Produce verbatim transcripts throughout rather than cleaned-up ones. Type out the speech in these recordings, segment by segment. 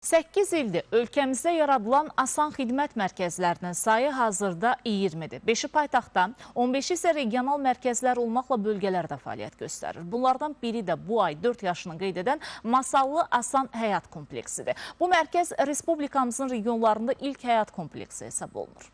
səkkiz ildir ölkəmizdə yaradılan asan xidmət mərkəzlərinin sayı hazırda iyirmidir. beşi paytaxtda, on beşi isə regional mərkəzlər olmaqla bölgələrdə fəaliyyət göstərir. Bunlardan biri də bu ay dörd yaşını qeyd edən Masallı Asan Həyat kompleksidir. Bu mərkəz Respublikamızın regionlarında ilk həyat kompleksi hesab olunur.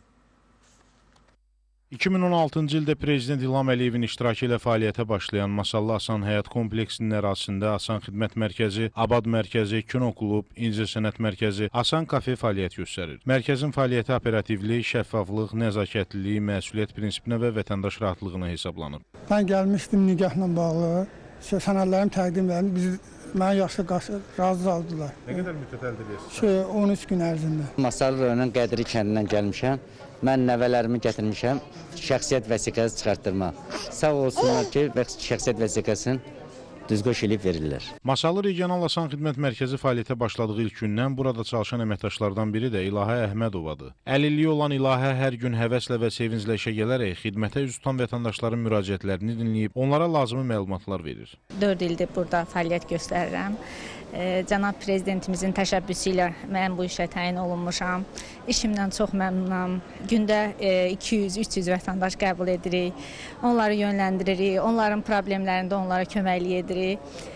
iki min on altıncı ildə Prezident İlham Əliyevin iştirakı ilə fəaliyyətə başlayan Masallı Asan Həyat kompleksinin ərazisində Asan Xidmət Mərkəzi, Abad Mərkəzi, Kino Klub, İncəsənət Mərkəzi, Asan Kafe fəaliyyət göstərir. Mərkəzin fəaliyyəti operativlik, şəffaflıq, nəzakətlilik, məsuliyyət prinsipinə və vətəndaş rahatlığına hesablanıb. Mən gəlmişdim nikahla bağlı, sənədlərimi təqdim edim, bizi mənə yaxşı razı aldılar. Nə qədər müddət əldə edirsiniz? on üç gün ərzində. Masallı rayonunun Qədiri kəndindən gəlmişəm. Mən nəvələrimi gətirmişəm, şəxsiyyət vəsiqəsi çıxartdırma. Sağ olsunlar ki, şəxsiyyət vəsiqəsini düzgün eləyib verirlər. Masallı Regional Asan Xidmət Mərkəzi fəaliyyətə başladığı ilk gündən burada çalışan əməkdaşlardan biri də İlahə Əhmədovadır. əlilliyi olan İlahə hər gün həvəslə və sevinclə işə gələrək xidmətə üz tutan vətəndaşların müraciətlərini dinləyib, onlara lazımi məlumatlar verir. dörd ildir burada fəaliyyət göstərirəm. E, Cənab Prezidentimizin təşəbbüsü ilə mən bu işə təyin olunmuşam. İşimdən çox məmnunam. Gündə e, iki yüz üç yüz vətəndaş qəbul edirik. Onları yönləndiririk. Onların problemlərində onlara köməklik edirik.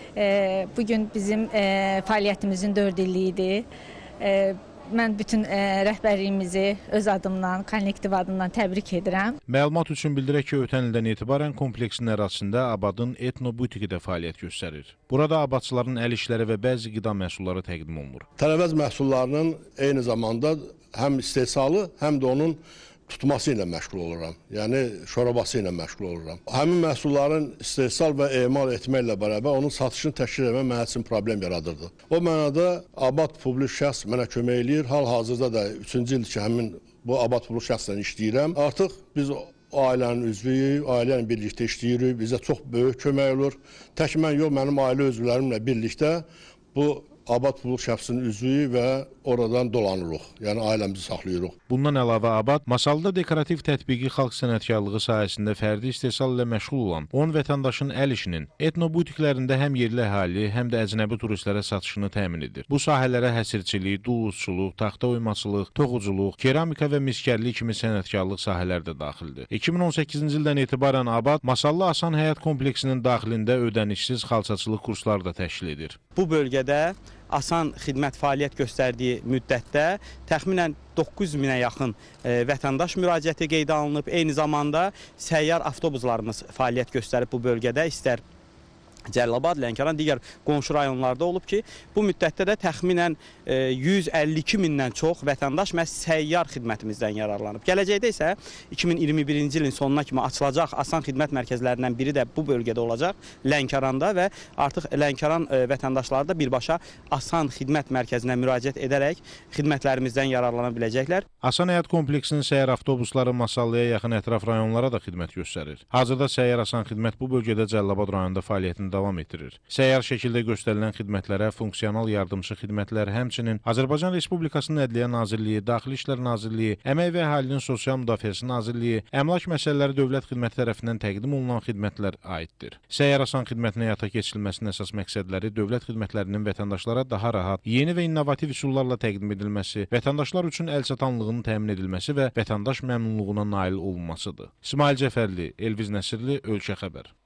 E, bugün bizim e, fəaliyyətimizin dörd illiyidir. E, Mən bütün e, rəhbərliyimizi öz adımdan, kollektiv adımdan təbrik edirəm. Məlumat üçün bildirək ki, ötən ildən etibarən kompleksin ərazisində Abadın Etno Butiki də fəaliyyət göstərir. Burada abadçıların əl işləri və bəzi qida məhsulları təqdim olunur. Tərəvəz məhsullarının eyni zamanda həm istehsalı, həm də onun tutması ilə məşğul oluram. Yəni şorabası ilə məşğul oluram. Həmin məhsulların istehsal və emal etməklə bərabər onun satışını təşkil etmək mənim üçün problem yaradırdı. O mənada Abad publik şəxs mənə kömək eləyir. Hal-hazırda da üçüncü ildir ki, həmin bu Abad publik şəxslə işləyirəm. Artıq biz ailənin üzvüyük, ailə ilə birlikdə işləyirik. Bizə çox böyük kömək olur. Tək mən yox, mənim ailə üzvlərimlə birlikdə bu Abad publik şəxsinin üzvüyü və oradan dolanırıq, yəni ailəmizi saxlayırıq. Bundan əlavə Abad, Masallıda dekorativ tətbiqi xalq sənətkarlığı sahəsində fərdi istehsal ilə məşğul olan on vətəndaşın əl işinin etnobutiklərində həm yerli əhali, həm də əcnəbi turistlərə satışını təmin edir. Bu sahələrə həsirçilik, duluzçuluq, taxta oymaçılıq, toxuculuq, keramika və miskərlik kimi sənətkarlıq sahələri də daxildir. iki min on səkkizinci ildən etibarən Abad, Masallı Asan Həyat kompleksinin daxilində ödənişsiz xalçaçılıq kursları da təşkil edir. Bu bölgədə asan xidmət fəaliyyət göstərdiyi müddətdə təxminən doqquz minə yaxın e, vətəndaş müraciəti qeydə alınıb. Eyni zamanda səyyar avtobuslarımız fəaliyyət göstərib bu bölgədə, istər Cəlilabad, Lənkəran, digər qonşu rayonlarda olub ki, bu müddətdə də təxminən e, yüz əlli iki mindən çox vətəndaş məhz səyyar xidmətimizdən yararlanıb. Gələcəkdə isə iki min iyirmi birinci ilin sonuna kimi açılacaq asan xidmət mərkəzlərindən biri də bu bölgədə olacaq, Lənkəranda və artıq Lənkəran e, vətəndaşları da birbaşa asan xidmət mərkəzinə müraciət edərək xidmətlərimizdən yararlana biləcəklər. Asan Həyat kompleksinin səyyar avtobusları Masallıya yaxın ətraf rayonlara da xidmət göstərir. Hazırda səyyar asan xidmət bu bölgədə Cəlilabad rayonunda fəaliyyətini davam etdirir. Səyyar şəkildə göstərilən xidmətlərə funksional yardımçı xidmətlər, həmçinin Azərbaycan Respublikasının Ədliyyə Nazirliyi, Daxili İşlər Nazirliyi, Əmək və Əhalinin Sosial Müdafiəsi Nazirliyi, Əmlak Məsələləri Dövlət Xidməti tərəfindən təqdim olunan xidmətlər aiddir. Səyyar asan xidmətinə həyata keçirilməsinin əsas məqsədləri dövlət xidmətlərinin vətəndaşlara daha rahat, yeni və innovativ üsullarla təqdim edilməsi, vətəndaşlar üçün əlçatanlığının təmin edilməsi və vətəndaş məmnunluğuna nail olunmasıdır. İsmail Cəfərli, Elviz Nəsirli, Ölkə Xəbər.